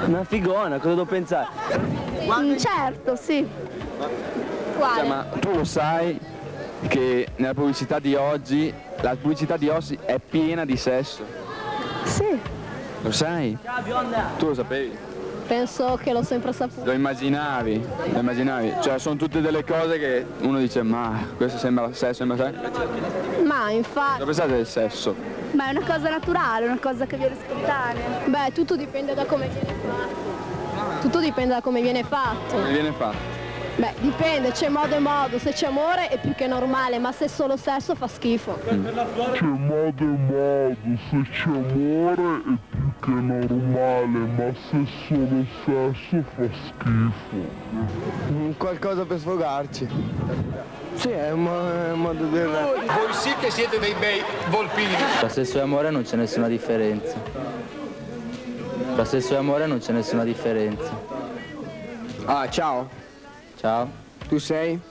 Una figona, cosa devo pensare? Certo, sì. Cioè, ma tu lo sai che nella pubblicità di oggi, la pubblicità di oggi è piena di sesso? Sì. Lo sai? Tu lo sapevi? Penso che l'ho sempre saputo. Lo immaginavi? Lo immaginavi? Cioè sono tutte delle cose che uno dice ma questo sembra sesso, sembra sesso. Ma infatti... Cosa pensate del sesso? Ma è una cosa naturale, una cosa che viene spontanea. Beh, tutto dipende da come viene fatto. Tutto dipende da come viene fatto. Come viene fatto? Beh, dipende, c'è modo e modo. Se c'è amore è più che normale, ma se è solo sesso fa schifo. C'è modo e modo, se c'è amore è più che normale, ma se solo sesso fa schifo. Qualcosa per sfogarci. Sì, è un modo di... Voi sì che siete dei bei volpini. Tra sesso e amore non c'è nessuna differenza. Tra sesso e amore non c'è nessuna differenza. Ah, ciao. Ciao, Tu sei?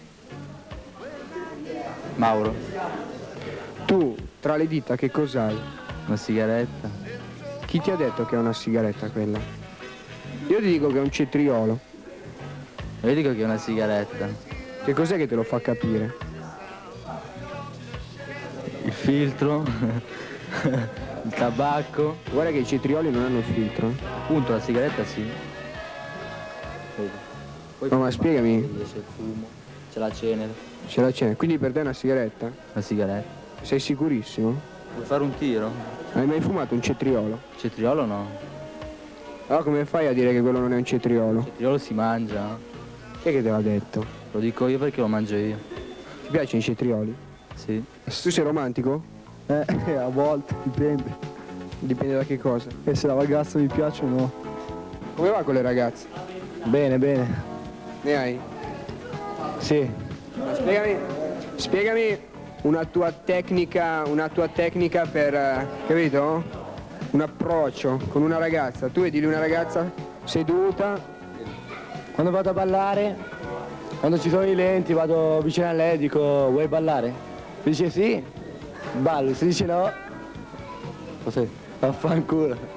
Mauro. Tu, tra le dita, che cos'hai? Una sigaretta. Chi ti ha detto che è una sigaretta quella? Io ti dico che è un cetriolo. Io dico che è una sigaretta. Che cos'è che te lo fa capire? Il filtro, il tabacco. Guarda che i cetrioli non hanno filtro. Appunto, la sigaretta sì. Poi No, ma spiegami. c'è il fumo, c'è la cenere. Ce la c'è. Quindi per te è una sigaretta? Una sigaretta. Sei sicurissimo? Vuoi fare un tiro? Hai mai fumato un cetriolo? Cetriolo no. Allora come fai a dire che quello non è un cetriolo? Cetriolo si mangia. Chi è che te l'ha detto? Lo dico io perché lo mangio io. Ti piacciono i cetrioli? Sì. Tu sei romantico? A volte, dipende. Dipende da che cosa. E se la ragazza mi piace o no. Come va con le ragazze? Bene, bene. Ne hai? Sì. Spiegami una tua tecnica per, capito? Un approccio con una ragazza. Tu vedi una ragazza seduta. Quando vado a ballare, quando ci sono i lenti, vado vicino a lei e dico vuoi ballare? Se dice sì, ballo, se dice no, così, vaffanculo.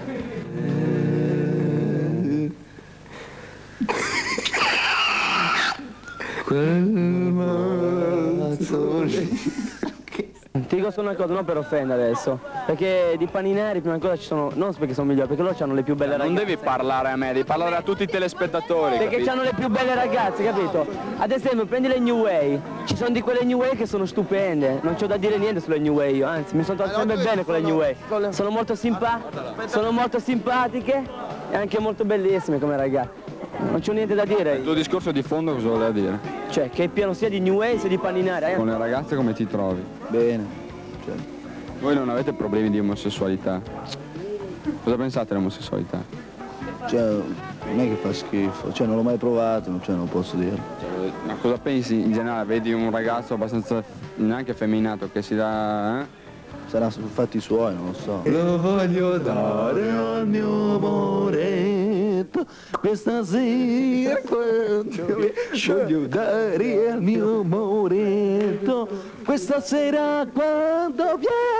Ti dico solo una cosa, non per offendere adesso, perché di paninari prima cosa ci sono, non perché sono migliori, perché loro hanno le più belle ragazze. Non devi parlare a me, devi parlare a tutti i telespettatori. Perché capito? hanno le più belle ragazze, capito? Ad esempio, prendi le New Way, ci sono di quelle New Way che sono stupende, non c'ho da dire niente sulle New Way, io, anzi mi sono trovato sempre bene con le New Way. Sono molto simpatiche e anche molto bellissime come ragazze. Non c'ho niente da dire. Il tuo discorso di fondo cosa voleva dire? Cioè, che è pieno sia di New Way sia di paninari. Con le ragazze come ti trovi? Bene. Cioè, voi non avete problemi di omosessualità? Cosa pensate dell'omosessualità? Cioè, non è che fa schifo, cioè non l'ho mai provato, cioè non posso dirlo. Cioè, ma cosa pensi in generale? Vedi un ragazzo abbastanza neanche effeminato che si dà... Sarà fatti suoi, non lo so. Lo voglio dare al mio amoretto questa sera, voglio dare al mio amoretto questa sera quando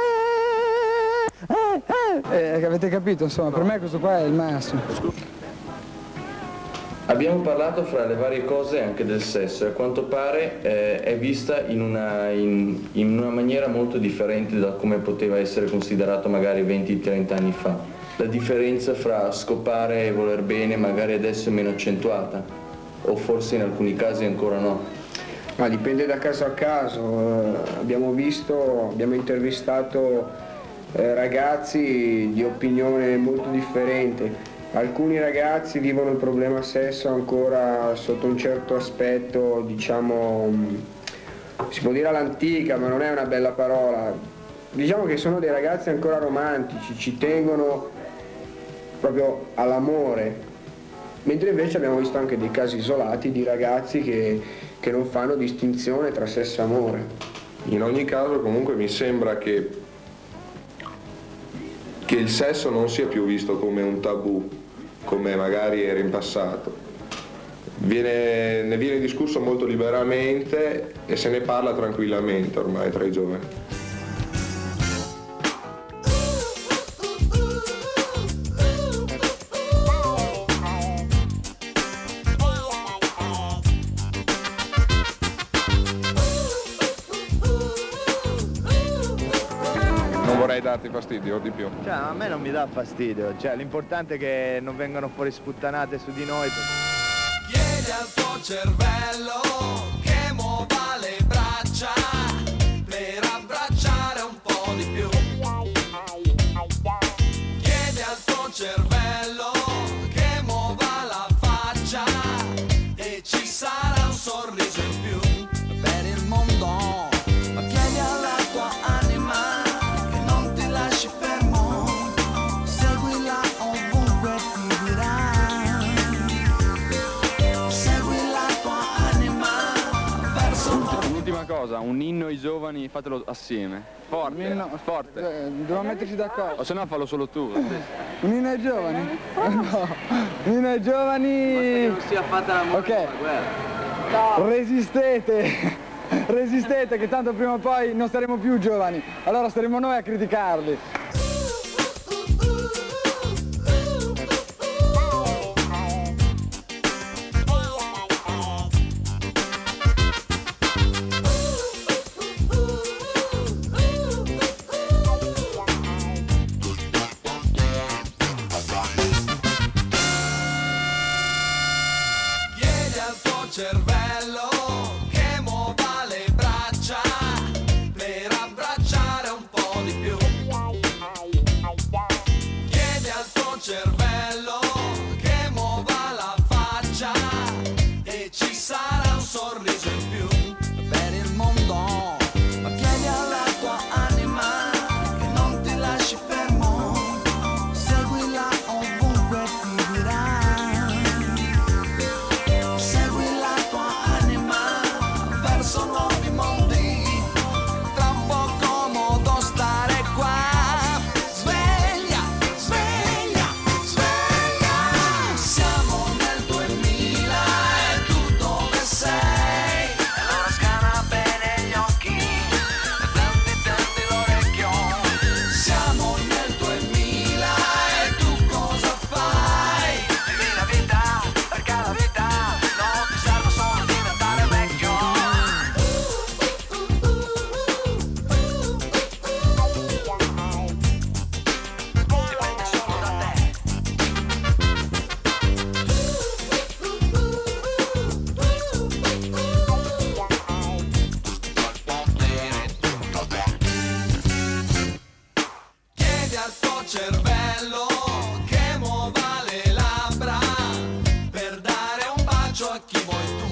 viene. Avete capito, insomma, per me questo qua è il massimo. Abbiamo parlato fra le varie cose anche del sesso e a quanto pare è vista in una maniera molto differente da come poteva essere considerato magari 20-30 anni fa. La differenza fra scopare e voler bene magari adesso è meno accentuata, o forse in alcuni casi ancora no. Ma dipende da caso a caso. Abbiamo intervistato ragazzi di opinione molto differente. Alcuni ragazzi vivono il problema sesso ancora sotto un certo aspetto, diciamo, si può dire all'antica, ma non è una bella parola. Diciamo che sono dei ragazzi ancora romantici, ci tengono proprio all'amore, mentre invece abbiamo visto anche dei casi isolati di ragazzi che non fanno distinzione tra sesso e amore. In ogni caso comunque mi sembra che il sesso non sia più visto come un tabù, come magari era in passato. Ne viene discusso molto liberamente e se ne parla tranquillamente ormai tra i giovani. vorrei darti fastidio o di più? Cioè, a me non mi dà fastidio, cioè, l'importante è che non vengano fuori sputtanate su di noi. Chiedi al tuo cervello che muova le braccia per abbracciare un po' di più. Chiedi al tuo cervello che muova la faccia e ci sarà un sorriso in più per il mondo. Ma chiedi alla tua anima che non ti lasci fermo, seguila ovunque ti dirà. Segui la tua anima verso. Un'ultima cosa, un inno ai giovani, fatelo assieme. Forte, un inno, forte. Dobbiamo metterci d'accordo. O se no fallo solo tu. Un inno ai giovani? No, un inno ai giovani. Basta che non sia fatta la guerra. No. Resistete, resistete che tanto prima o poi non saremo più giovani, allora saremo noi a criticarli. Chiedi al tuo cervello che muova le braccia per abbracciare un po' di più. Chiedi al tuo cervello che muova la faccia e ci sarà un sorriso in più per il mondo. Ma chiedi alla tua anima che non ti lasci fermo, seguila ovunque ti dirà. Segui la tua anima verso nuovi mondi. Tra un po' comodo stare qua. Sveglia, sveglia, sveglia. Siamo nel 2000 e tu dove sei? E allora scana bene gli occhi e tendi l'orecchio. Siamo nel 2000 e tu cosa fai? Vivi la vita, perché la vita non ti serve solo diventare vecchio. Dipende solo da te. Chiedi al tuo cervello che muova le labbra per dare un bacio a chi vuoi tu.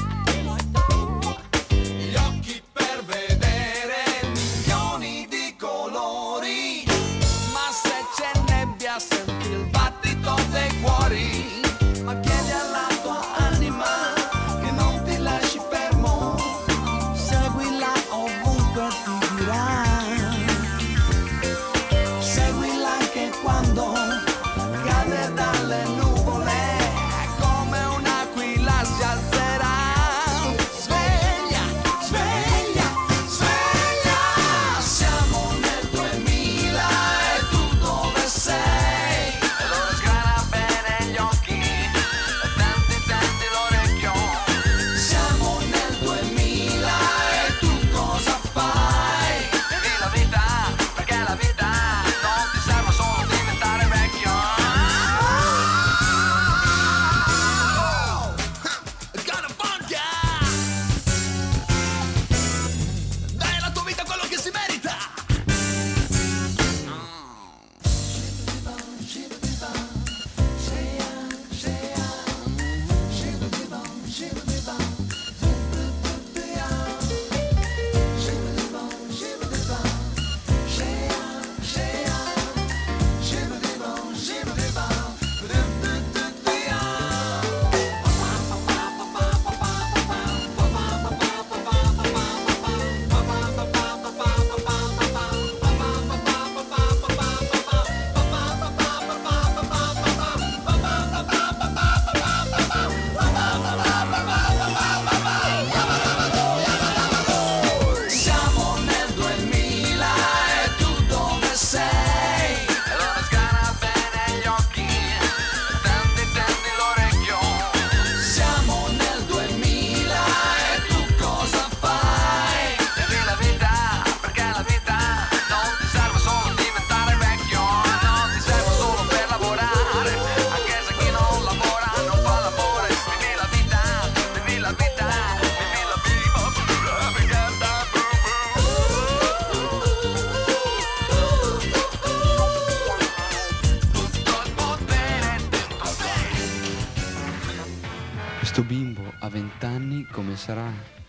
Gli occhi per vedere milioni di colori, ma se c'è nebbia senti il battito dei cuori. Ma chiedi alla tua anima che non ti lasci fermo, seguila ovunque ti dirà. Seguila anche quando cade dalle nuvole, come un'aquila si alzerà. Sveglia, sveglia, sveglia. Siamo nel 2000 e tu dove sei? E allora sgrana bene gli occhi e tendi l'orecchio. Siamo nel 2000 e tu cosa fai? Vivi la vita, perché la vita non ti serve solo diventare vecchio. Gonna funk ya! Dai alla tua vita quello che si merita. Sto bimbo a 20 anni come sarà?